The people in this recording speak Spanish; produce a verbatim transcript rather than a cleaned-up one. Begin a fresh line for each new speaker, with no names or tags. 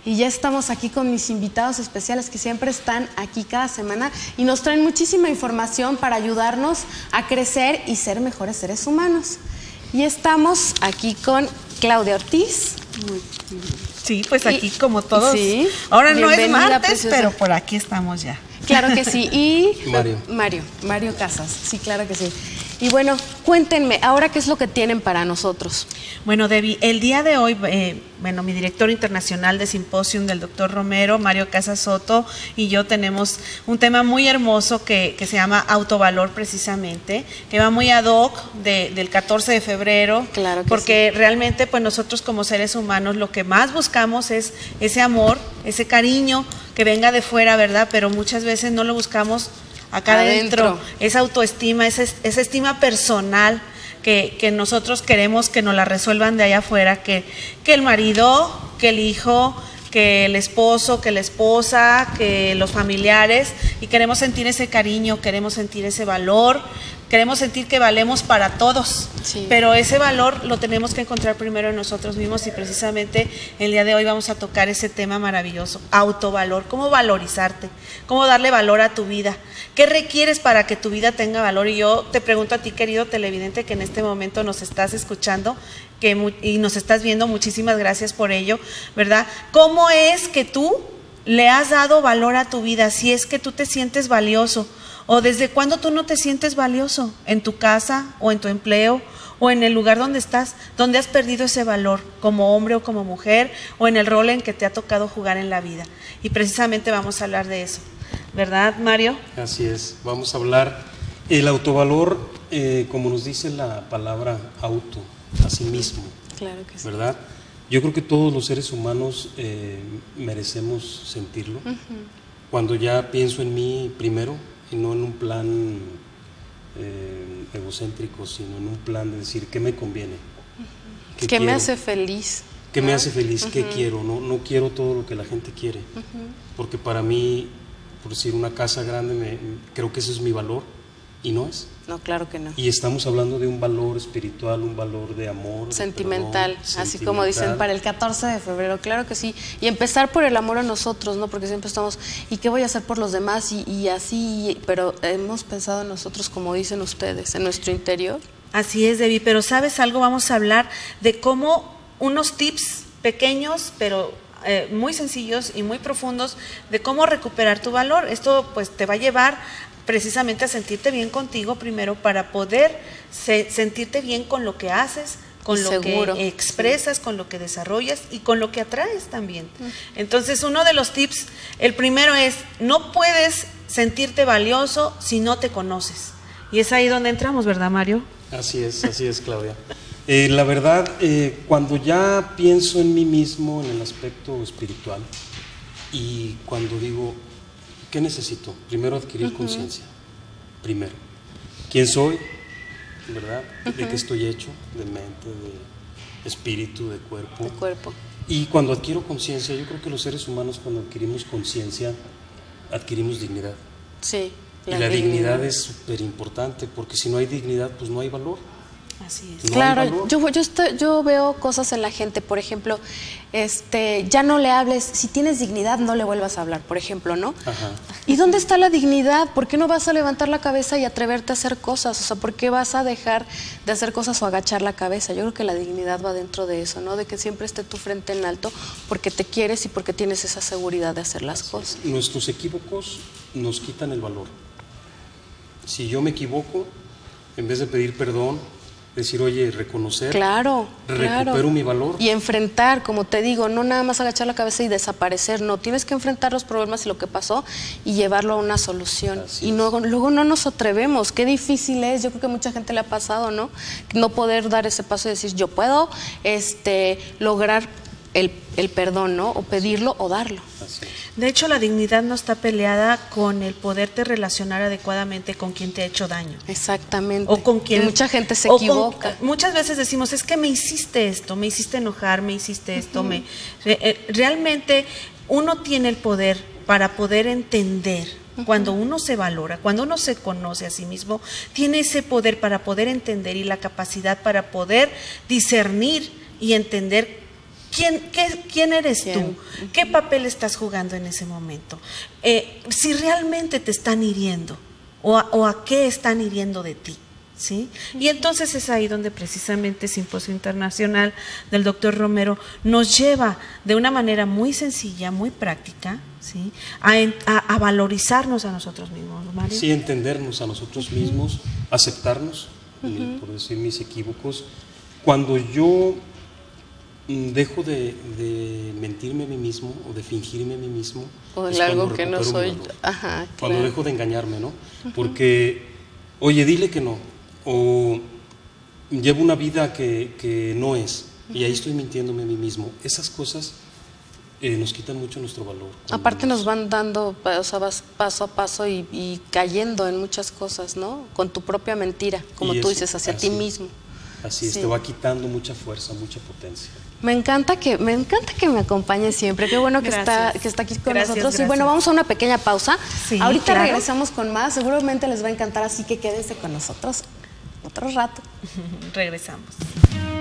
Y ya estamos aquí con mis invitados especiales que siempre están aquí cada semana y nos traen muchísima información para ayudarnos a crecer y ser mejores seres humanos. Y estamos aquí con Claudia Ortiz.
Sí, pues aquí y, como todos.
Sí,
ahora no es martes, preciosa. Pero por aquí estamos ya.
Claro que sí. Y
Mario.
Mario, Mario Casas. Sí, claro que sí. Y bueno, cuéntenme, ahora qué es lo que tienen para nosotros.
Bueno, Debbie, el día de hoy, eh, bueno, mi director internacional de Simposium del doctor Romero, Mario Casas Soto, y yo tenemos un tema muy hermoso que, que se llama autovalor precisamente, que va muy ad hoc de, del catorce de febrero,
claro que
porque
sí.
realmente pues nosotros como seres humanos lo que más buscamos es ese amor, ese cariño que venga de fuera, ¿verdad? Pero muchas veces no lo buscamos acá adentro, adentro, esa autoestima, esa, esa estima personal que, que nosotros queremos que nos la resuelvan de allá afuera, que, que el marido, que el hijo, que el esposo, que la esposa, que los familiares, y queremos sentir ese cariño, queremos sentir ese valor, queremos sentir que valemos para todos, sí. Pero ese valor lo tenemos que encontrar primero en nosotros mismos y precisamente el día de hoy vamos a tocar ese tema maravilloso, autovalor, cómo valorizarte, cómo darle valor a tu vida, qué requieres para que tu vida tenga valor. Y yo te pregunto a ti, querido televidente, que en este momento nos estás escuchando que, y nos estás viendo, muchísimas gracias por ello, ¿verdad? ¿Cómo es que tú le has dado valor a tu vida? Si es que tú te sientes valioso, o desde cuándo tú no te sientes valioso, en tu casa o en tu empleo o en el lugar donde estás, donde has perdido ese valor como hombre o como mujer o en el rol en que te ha tocado jugar en la vida. Y precisamente vamos a hablar de eso, ¿verdad, Mario?
Así es, vamos a hablar el autovalor, eh, como nos dice la palabra auto, a sí mismo,
claro que sí.
¿Verdad? Yo creo que todos los seres humanos eh, merecemos sentirlo. Uh-huh. Cuando ya pienso en mí primero, y no en un plan eh, egocéntrico, sino en un plan de decir qué me conviene,
qué, ¿Qué me hace feliz,
qué
¿no?
me hace feliz,
uh-huh.
qué quiero, no, no quiero todo lo que la gente quiere, uh-huh. porque para mí, por decir una casa grande, me, creo que ese es mi valor y no es.
No, claro que no.
Y estamos hablando de un valor espiritual, un valor de amor,
sentimental,
de perdón,
así
sentimental.
Como dicen para el catorce de febrero, claro que sí. Y empezar por el amor a nosotros, ¿no? Porque siempre estamos, ¿y qué voy a hacer por los demás? Y, y así, pero hemos pensado en nosotros, como dicen ustedes, en nuestro interior.
Así es, Debbie, pero ¿sabes algo? Vamos a hablar de cómo unos tips pequeños, pero eh, muy sencillos y muy profundos, de cómo recuperar tu valor. Esto pues te va a llevar precisamente a sentirte bien contigo primero para poder se, sentirte bien con lo que haces, con
y
lo
seguro.
que expresas, sí. Con lo que desarrollas y con lo que atraes también. Uh-huh. Entonces, uno de los tips, el primero es, no puedes sentirte valioso si no te conoces. Y es ahí donde entramos, ¿verdad, Mario?
Así es, así es, Claudia. Eh, la verdad, eh, cuando ya pienso en mí mismo en el aspecto espiritual y cuando digo, ¿qué necesito? Primero adquirir uh-huh. conciencia, primero. ¿Quién soy? ¿Verdad? Uh-huh. ¿De qué estoy hecho? De mente, de espíritu, de cuerpo.
De cuerpo.
Y cuando adquiero conciencia, yo creo que los seres humanos cuando adquirimos conciencia, adquirimos dignidad.
Sí.
La y la dignidad, dignidad es súper importante, porque si no hay dignidad, pues no hay valor.
Así es.
No
claro, yo, yo, estoy, yo veo cosas en la gente, por ejemplo, este, ya no le hables, si tienes dignidad no le vuelvas a hablar, por ejemplo, ¿no?
Ajá.
¿Y dónde está la dignidad? ¿Por qué no vas a levantar la cabeza y atreverte a hacer cosas? O sea, ¿por qué vas a dejar de hacer cosas o agachar la cabeza? Yo creo que la dignidad va dentro de eso, ¿no? De que siempre esté tu frente en alto porque te quieres y porque tienes esa seguridad de hacer las cosas.
Nuestros equívocos nos quitan el valor. Si yo me equivoco, en vez de pedir perdón, decir, oye, reconocer,
claro,
recupero
claro.
mi valor.
Y enfrentar, como te digo, no nada más agachar la cabeza y desaparecer, no, tienes que enfrentar los problemas y lo que pasó y llevarlo a una solución.
Así
y no, luego no nos atrevemos, qué difícil es, yo creo que a mucha gente le ha pasado, ¿no? No poder dar ese paso y decir, yo puedo este, lograr el, el perdón, ¿no? O pedirlo o darlo.
Así es.
De hecho, la dignidad no está peleada con el poderte relacionar adecuadamente con quien te ha hecho daño.
Exactamente.
O con quien
y mucha gente se
o
equivoca.
Con, muchas veces decimos, es que me hiciste esto, me hiciste enojar, me hiciste esto. Uh-huh. me, re, realmente uno tiene el poder para poder entender. Uh-huh. Cuando uno se valora, cuando uno se conoce a sí mismo, tiene ese poder para poder entender y la capacidad para poder discernir y entender ¿Quién, qué, ¿Quién eres
¿Quién?
tú? ¿Qué papel estás jugando en ese momento? Eh, si realmente te están hiriendo o a, o a qué están hiriendo de ti. ¿Sí? Y entonces es ahí donde precisamente Simposio Internacional del doctor Romero nos lleva de una manera muy sencilla, muy práctica, ¿sí? a, a, a valorizarnos a nosotros mismos, Mario.
Sí, entendernos a nosotros mismos, uh-huh. aceptarnos, uh-huh. por decir mis equívocos. Cuando yo dejo de, de mentirme a mí mismo o de fingirme a mí mismo,
o de algo que no soy. Ajá,
cuando
claro.
dejo de engañarme, ¿no? Uh-huh. Porque, oye, dile que no, o llevo una vida que, que no es, uh-huh. y ahí estoy mintiéndome a mí mismo. Esas cosas eh, nos quitan mucho nuestro valor.
Aparte nos van dando, o sea, vas paso a paso y, y cayendo en muchas cosas, ¿no? Con tu propia mentira, como
y
tú
eso,
dices, hacia
así,
ti mismo.
Así es,
sí.
te va quitando mucha fuerza, mucha potencia.
Me encanta que me encanta que me acompañe siempre. Qué bueno que está que está aquí con
gracias,
nosotros.
Gracias.
Y bueno, vamos a una pequeña pausa.
Sí,
ahorita
claro.
regresamos con más. Seguramente les va a encantar, así que quédense con nosotros otro rato.
Regresamos.